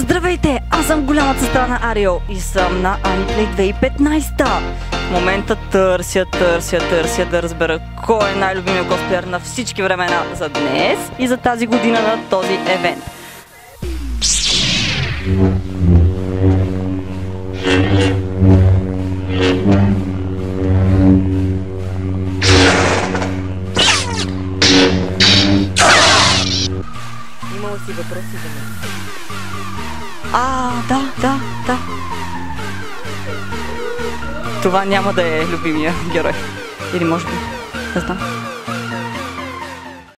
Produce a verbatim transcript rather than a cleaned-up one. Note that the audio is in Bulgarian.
Здравейте, аз съм голямата сестра на Арио и съм на Аниплей две хиляди и петнайсета. В момента търся, търся, търся да разбера кой е най-любимият косплеер на всички времена за днес и за тази година на този евент. Имала си въпроси за мен? А, да, да, да. Това няма да е любимия герой. Или може би, не знам.